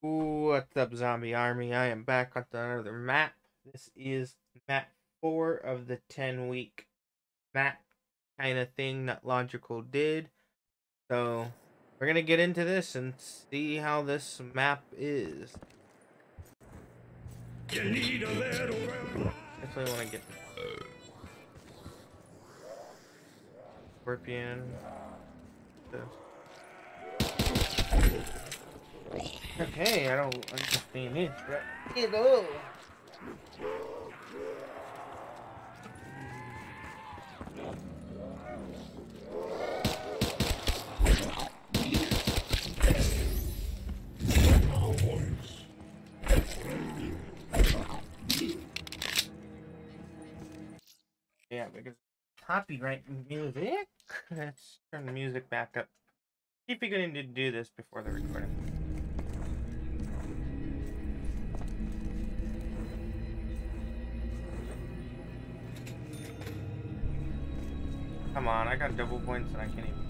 What's up, Zombie Army? I am back on another map. This is map 4 of the 10-week map kind of thing that Logical did. So, we're going to get into this and see how this map is. You need a little Definitely want to get Scorpion. Okay, I don't understand it. Hello. Yeah, because copyright music. Let's turn the music back up. See if you're going to do this before the recording. Come on, I got double points and I can't even.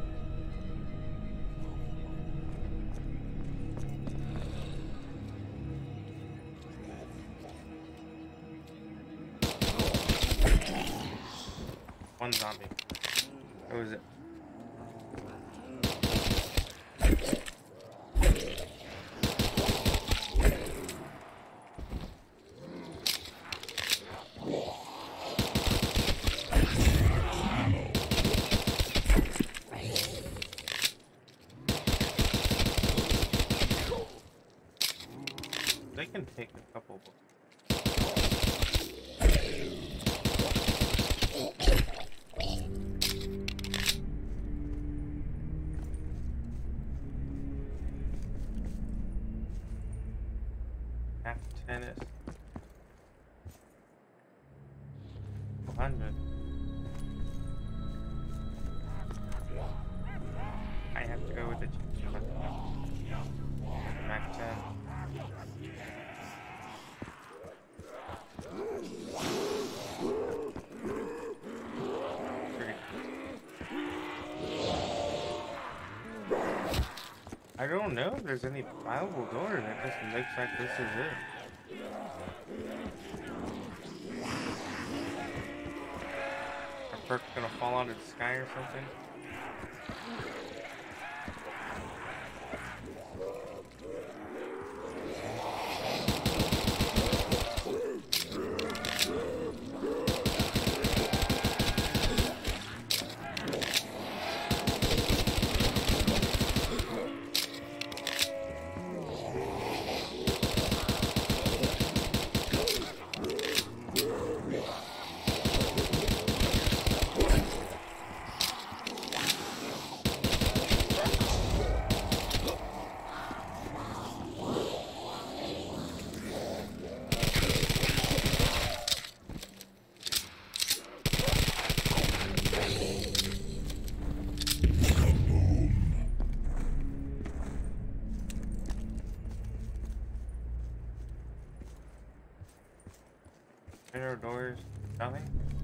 One zombie. What was it? They can take a couple. Tennis. 100. I have to go with the Mac 10. I don't know if there's any viable doors. It just looks like this is it. Our perk's gonna fall out of the sky or something. Inner doors, nothing.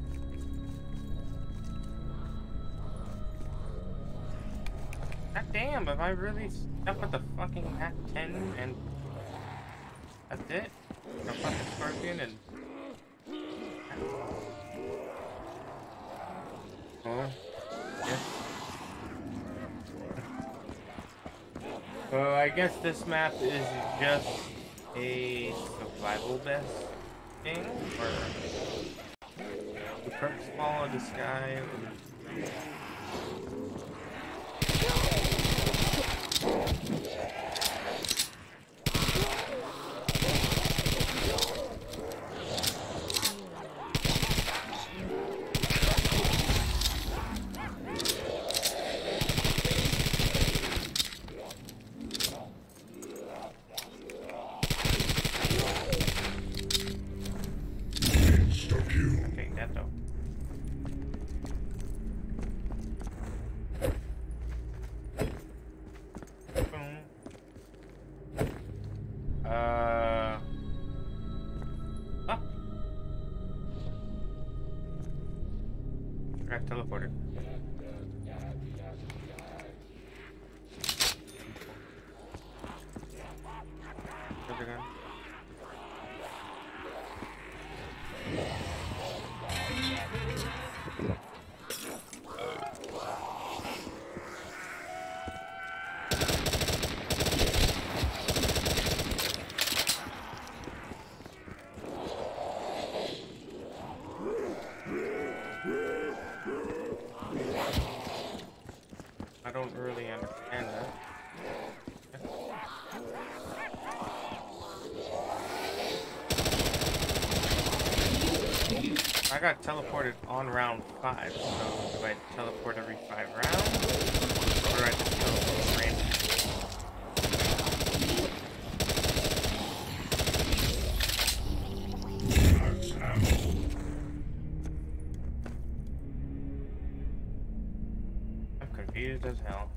God damn, have I really stuck with the fucking Mac 10 and that's it? A fucking Scorpion and... Oh, yes. So I guess this map is just a survival best thing, or the perks fall out of the sky. Got teleported. such a gun. I don't really understand that. I got teleported on round 5, so do I teleport every 5 rounds? Or do I just teleport randomly? I'm confused as hell.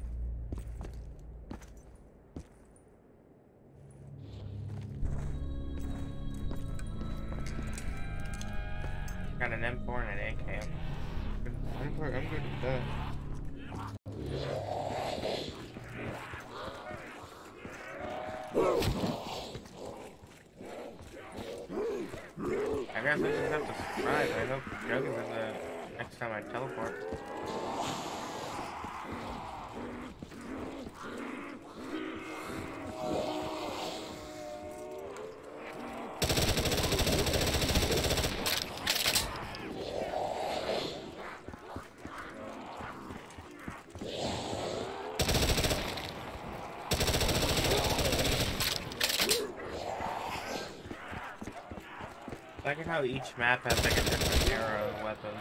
Got an M4 and an AK. I'm good with that. I guess I just have to surprise. I hope Jug is in the next time I teleport. I like how each map has like a different arrow weapon.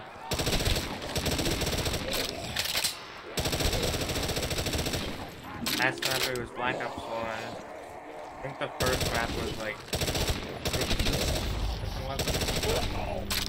Last map it was Black Ops 1. I think the first map was like different weapons.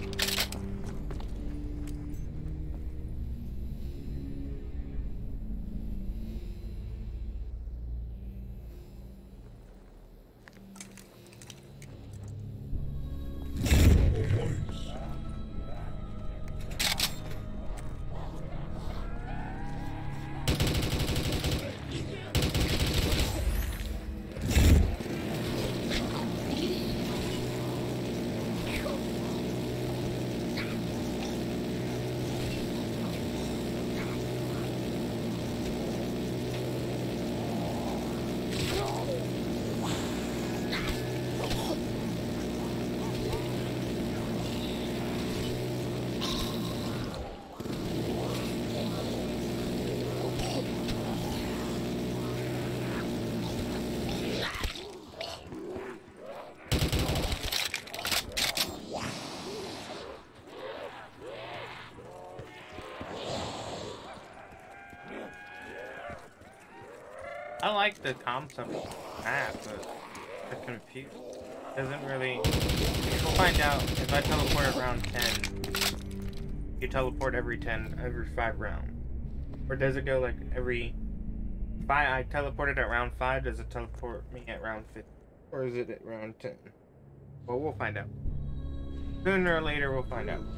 I like the concept of that, but I'm confused. Doesn't really. We'll find out if I teleport at round 10. You teleport every 5 rounds, or does it go like every? If I teleported at round 5, does it teleport me at round 50, or is it at round 10? Well, we'll find out. Sooner or later, we'll find out.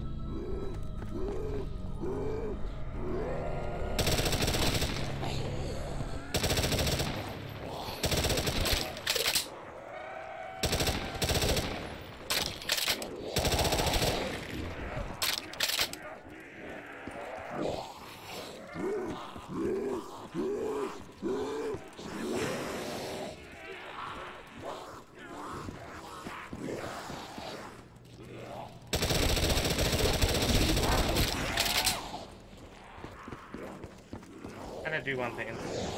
I'm gonna do one thing.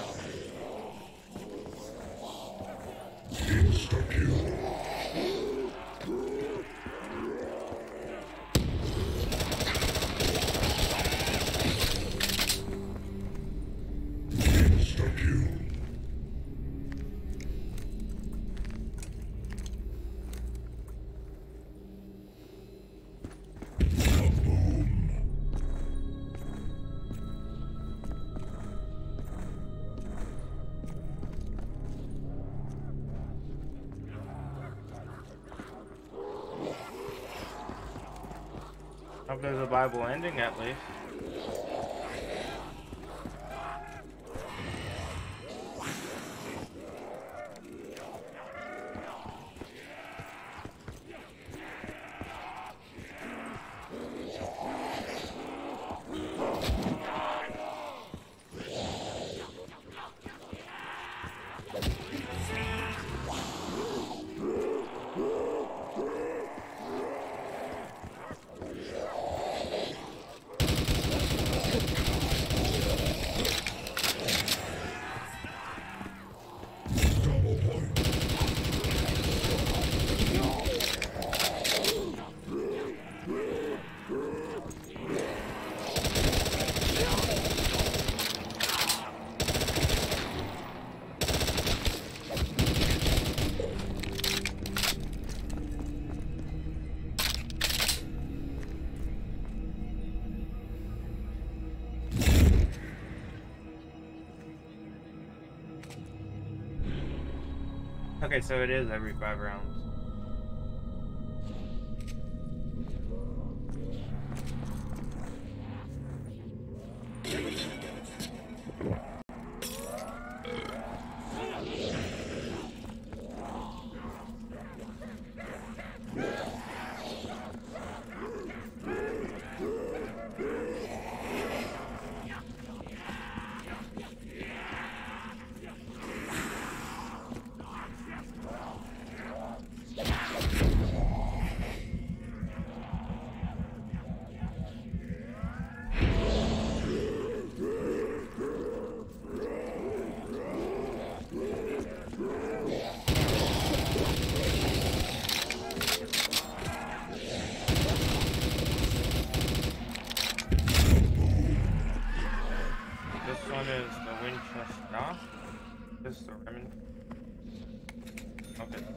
Hope there's a Bible ending at least. Okay, so it is every 5 rounds. This one is the Winchester. This is the Remington. Okay.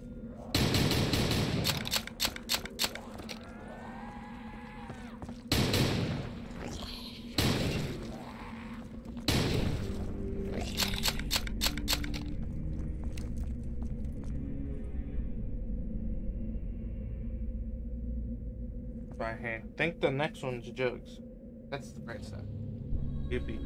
I think the next one's Jugs. That's the right side. Yippee.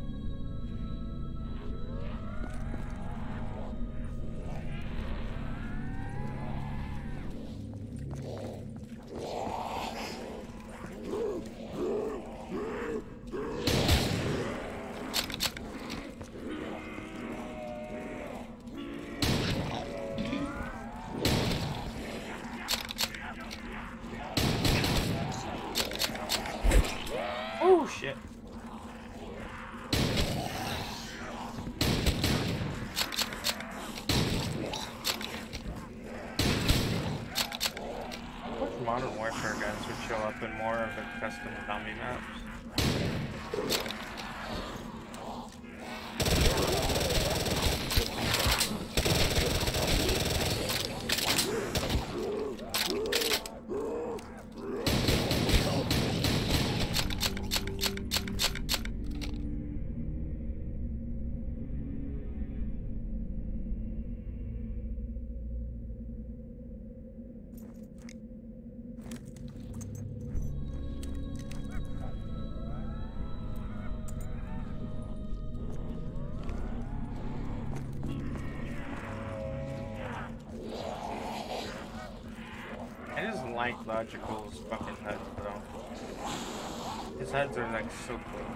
Oh shit. Which Modern Warfare guns would show up in more of the custom zombie maps? I just like Logical's fucking heads though. His heads are like so cool.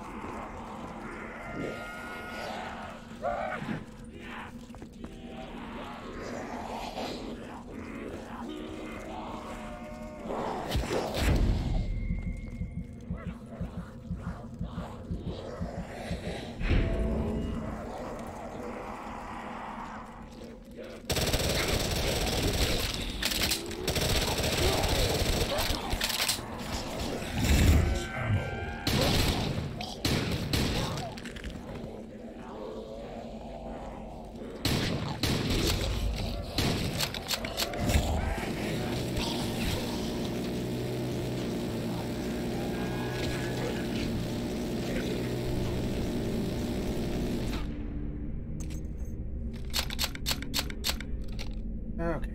Okay.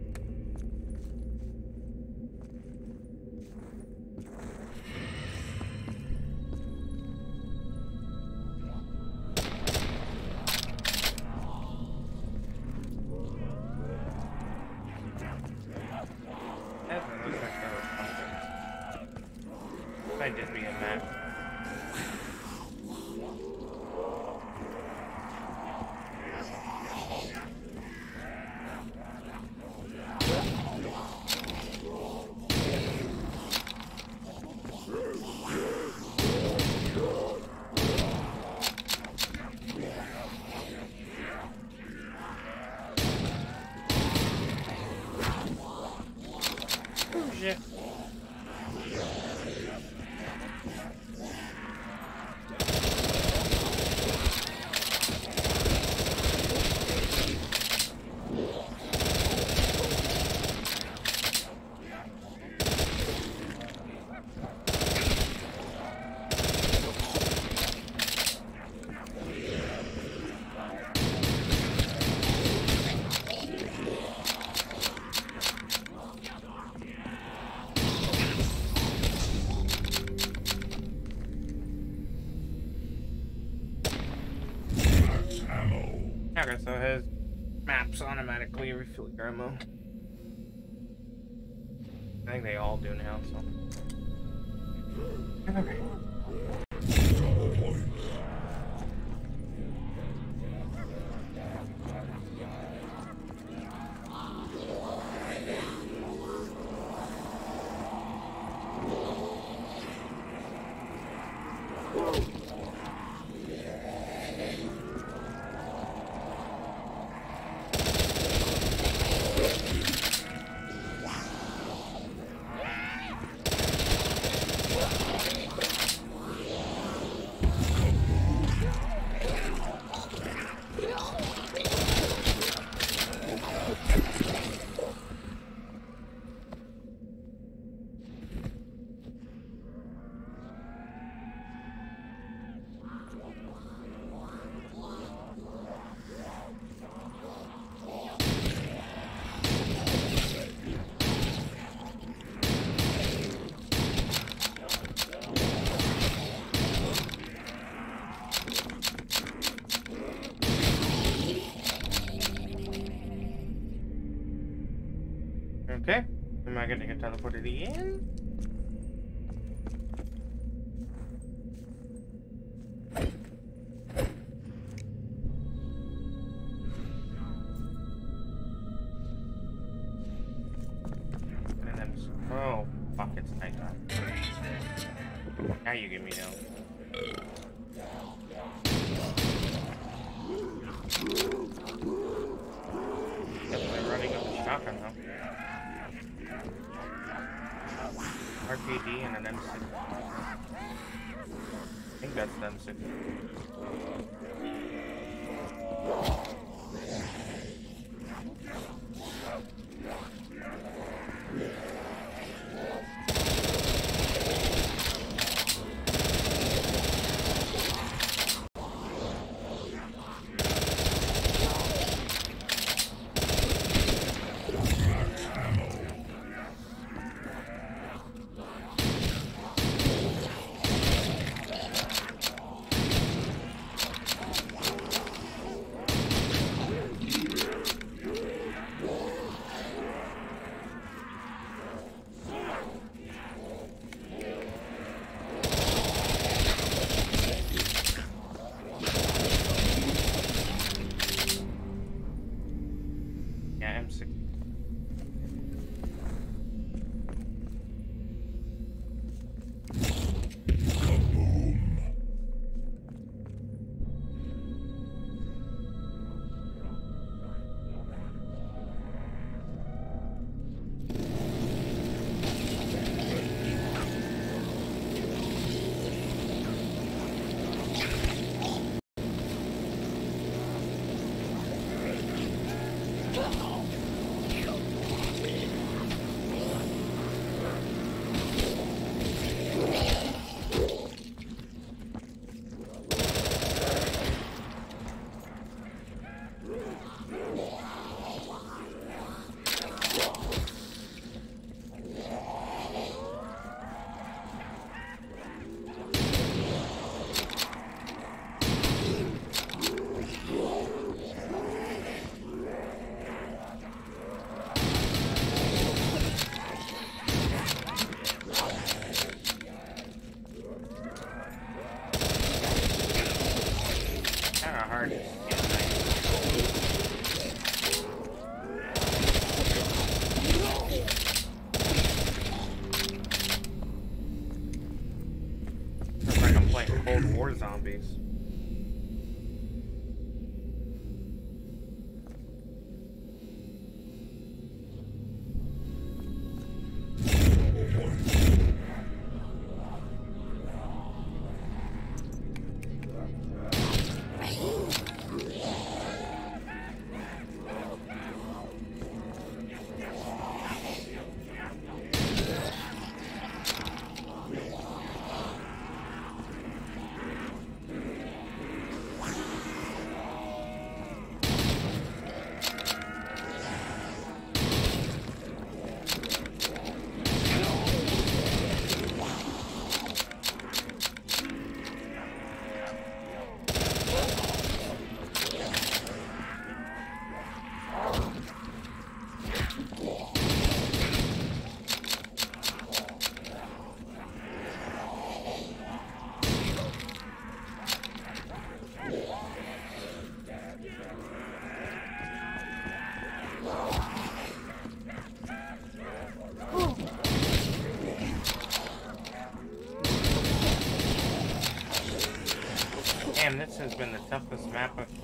That looks like there was something. Might just be a map. Oh shit. Okay, so his maps automatically refill your ammo. I think they all do now, so. Okay. Okay. Am I gonna get teleported again? And then, oh, fuck, it's nighttime. Now you get me down. Definitely running up the shotgun, though. RPD and an M6. I think that's the M6. Yeah, M6. Kinda hard to get Looks like I'm playing Cold War Zombies.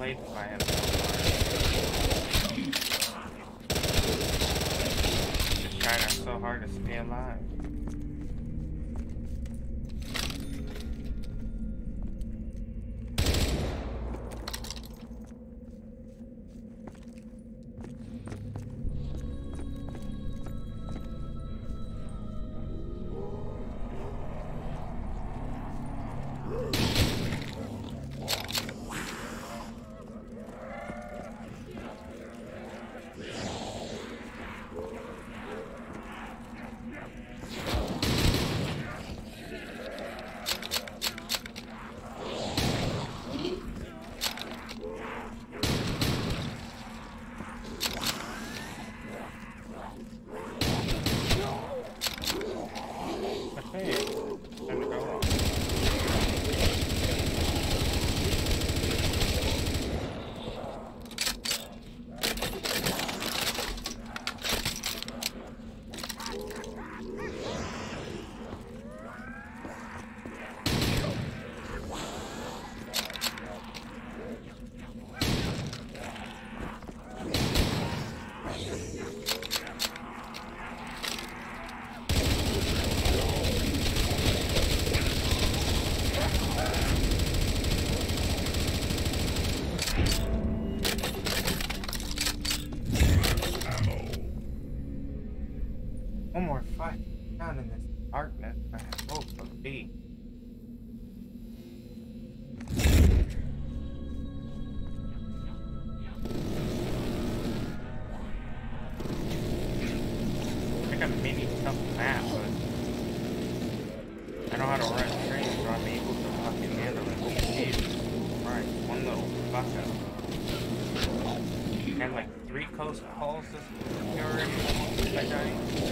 played by him so far. Just trying so hard to stay alive. One more fight down in this darkness. I'm supposed to be. It's like a mini tough map, but I know how to run trains, so I'm able to fucking handle it. Oh, Jesus Christ, one little fuck up. I had like 3 close calls this already. I died.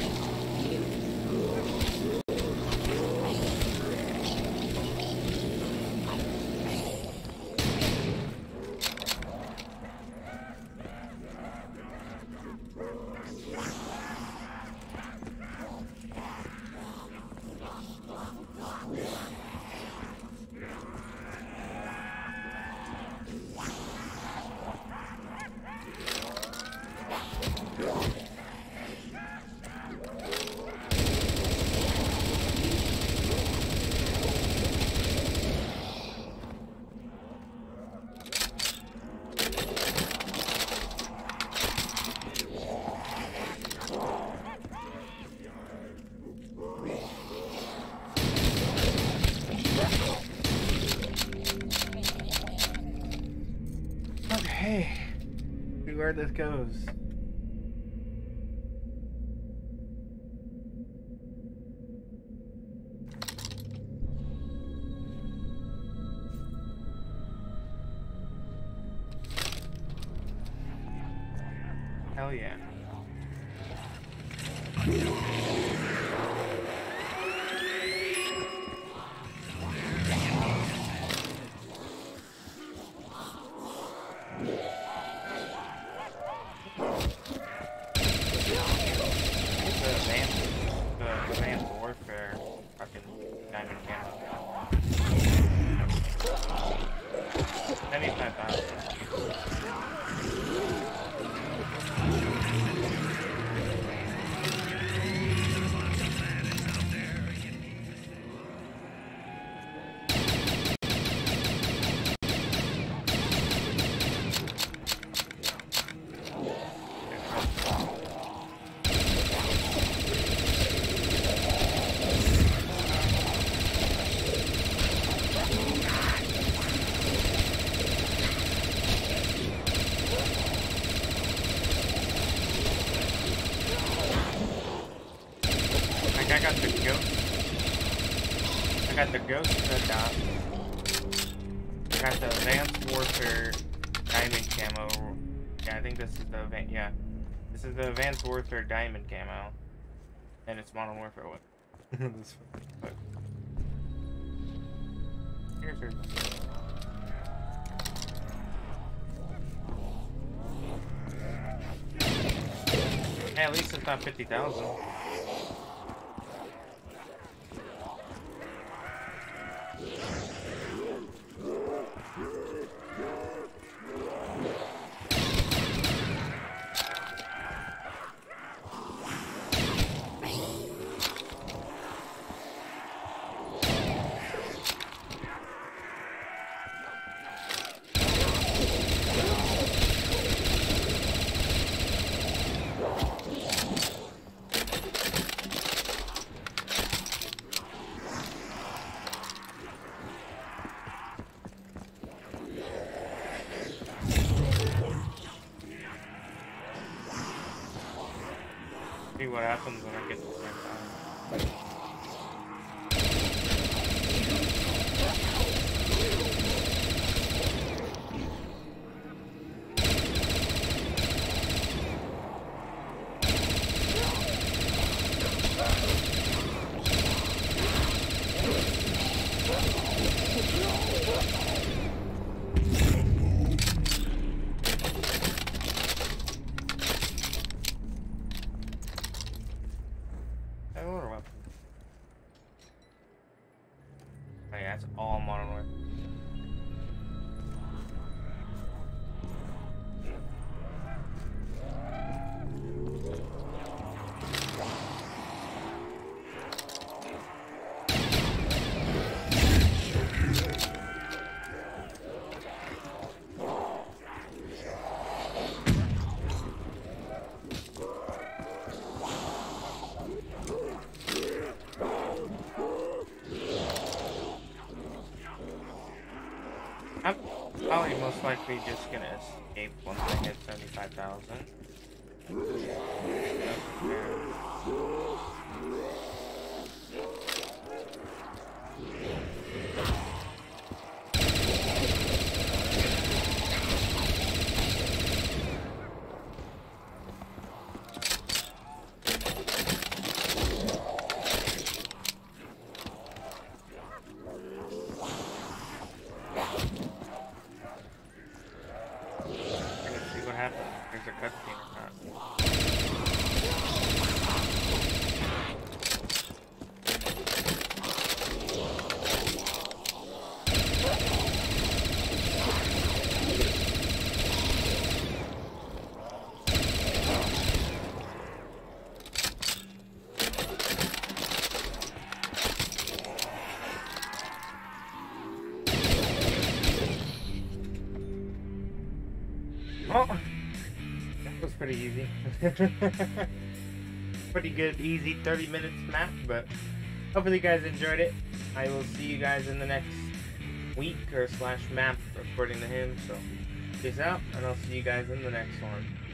Okay, see where this goes. Hell yeah. The advanced warfare fucking diamond camo. 75,000. I got the ghost. I got the ghost and the dot. I got the advanced warfare diamond camo. Yeah, I think this is the yeah. This is the advanced warfare diamond camo. And it's modern warfare one. But here's her. Hey, at least it's not 50,000. See what happens when I get to the same time. Oh yeah, it's all Modern Warfare. I'm probably most likely just gonna escape once I hit 75,000. There's a cutscene or not. Oh! That was pretty easy. Pretty good, easy 30 minutes map, but hopefully you guys enjoyed it. I will see you guys in the next week or slash map according to him, so peace out, and I'll see you guys in the next one.